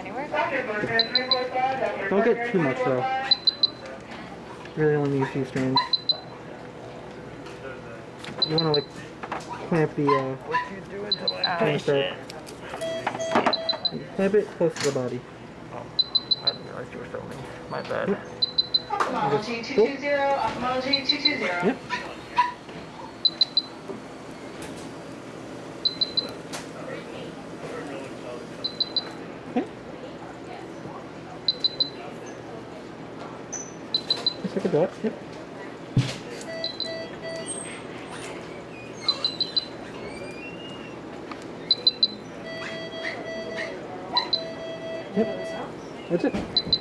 anywhere. Don't get too much though. Really only need a few strands. You want to like clamp the What you doing to my patient? clamp it close to the body. Oh, I didn't realize you were filming. My bad. Yep. Ophthalmology 220, ophthalmology 220. Yep. Okay. Just like a dot. Yep. Yep. That's it.